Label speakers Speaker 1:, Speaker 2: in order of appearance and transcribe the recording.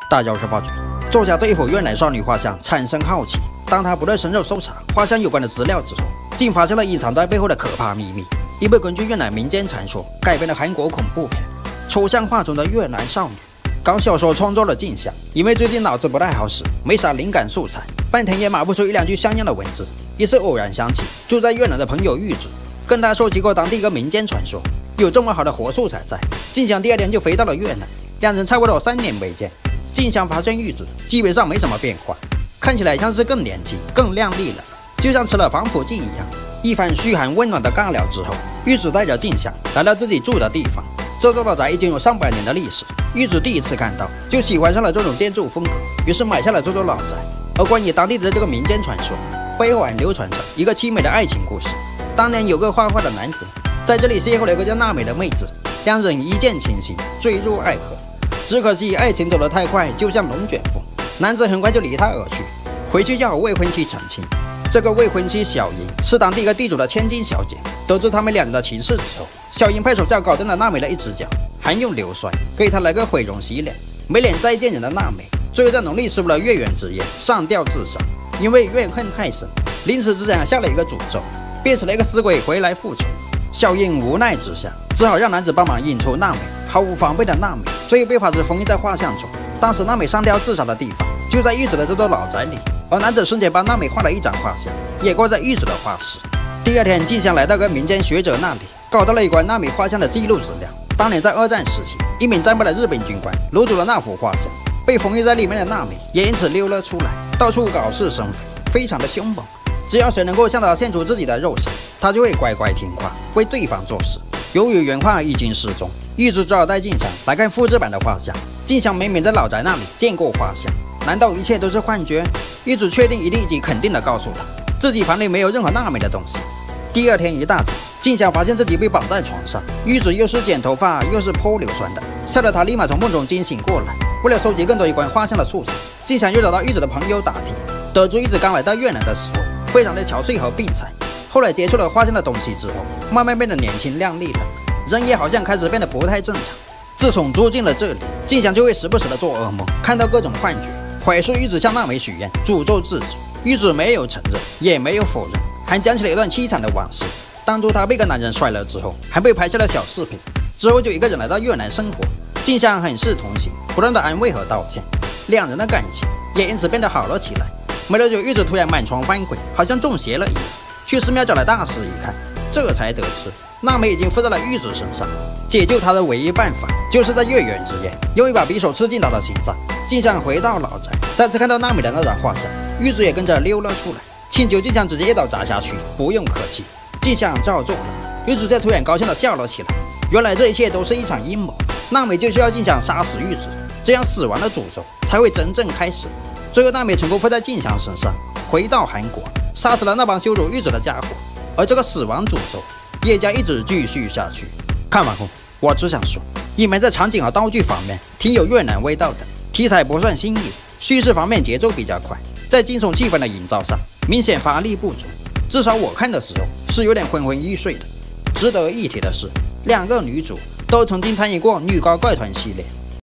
Speaker 1: 大家报警。作家对一幅越南少女画像产生好奇，当他不断深入搜查画像有关的资料之后，竟发现了隐藏在背后的可怕秘密。一部根据越南民间传说改编的韩国恐怖片《抽象画中的越南少女》。搞小说创作了镜像，因为最近脑子不太好使，没啥灵感素材，半天也码不出一两句像样的文字。一次偶然想起住在越南的朋友玉子，跟他说起过当地一个民间传说，有这么好的活素材在。镜像第二天就飞到了越南，两人差不多3年没见。镜像发现玉子基本上没什么变化，看起来像是更年轻、更靓丽了，就像吃了防腐剂一样。一番嘘寒问暖的尬聊之后，玉子带着镜像来到自己住的地方。这座老宅已经有上百年的历史，玉子第一次看到就喜欢上了这种建筑风格，于是买下了这座老宅。而关于当地的这个民间传说，背后还流传着一个凄美的爱情故事。当年有个画画的男子在这里邂逅了一个叫娜美的妹子，两人一见倾心，坠入爱河。只可惜爱情走得太快，就像龙卷风，男子很快就离她而去，回去要和未婚妻成亲。这个未婚妻小英是当地一个地主的千金小姐。得知他们两人的情事之后，小英派手下搞定了娜美的一只脚，还用硫酸给她来个毁容洗脸。没脸再见人的娜美，最后在农历15的月圆之夜上吊自杀。因为怨恨太深，临死之前下了一个诅咒，变成了一个死鬼回来复仇。小英无奈之下，只好让男子帮忙引出娜美。毫无防备的娜美，最后被法子封印在画像中。当时娜美上吊自杀的地方就在玉子的这座老宅里，而男子生前帮娜美画了一张画像，也挂在玉子的画室。第二天，镜像来到个民间学者那里，搞到了有关娜美画像的记录资料。当年在2战时期，一名战败的日本军官掳走了那幅画像，被封印在里面的娜美也因此溜了出来，到处搞事生非，非常的凶猛。只要谁能够向他献出自己的肉身，他就会乖乖听话，为对方做事。由于原画已经失踪，玉子只好带镜像来看复制版的画像。镜像明明在老宅那里见过画像，难道一切都是幻觉？玉子确定一定及肯定地告诉他，自己房里没有任何娜美的东西。第二天一大早，镜像发现自己被绑在床上，玉子又是剪头发又是泼硫酸的，吓得他立马从梦中惊醒过来。为了收集更多有关画像的素材，镜像又找到玉子的朋友打听，得知玉子刚来到越南的时候非常的憔悴和病残，后来接触了画像的东西之后，慢慢变得年轻靓丽了，人也好像开始变得不太正常。自从住进了这里，镜像就会时不时的做噩梦，看到各种幻觉，怀疑玉子向娜美许愿，诅咒自己。玉子没有承认，也没有否认，还讲起了一段凄惨的往事。当初他被个男人甩了之后，还被拍下了小视频。之后就一个人来到越南生活，镜像很是同情，不断的安慰和道歉，两人的感情也因此变得好了起来。没多久，玉子突然满床翻滚，好像中邪了一样。去寺庙找来大师一看，这才得知娜美已经附在了玉子身上。解救她的唯一办法，就是在月圆之夜用一把匕首刺进她的心脏。镜像回到老宅，再次看到娜美的那张画像，玉子也跟着溜了出来，请求镜像直接一刀扎下去，不用客气。镜像照做了。玉子却突然高兴地笑了起来，原来这一切都是一场阴谋。娜美就需要镜像杀死玉子，这样死亡的诅咒才会真正开始。最后，娜美成功附在镜像身上，回到韩国，杀死了那帮羞辱玉子的家伙。而这个死亡诅咒也将一直继续下去。看完后，我只想说，影片在场景和道具方面挺有越南味道的，题材不算新颖，叙事方面节奏比较快，在惊悚气氛的营造上明显发力不足，至少我看的时候是有点昏昏欲睡的。值得一提的是，2个女主都曾经参与过女高怪团系列，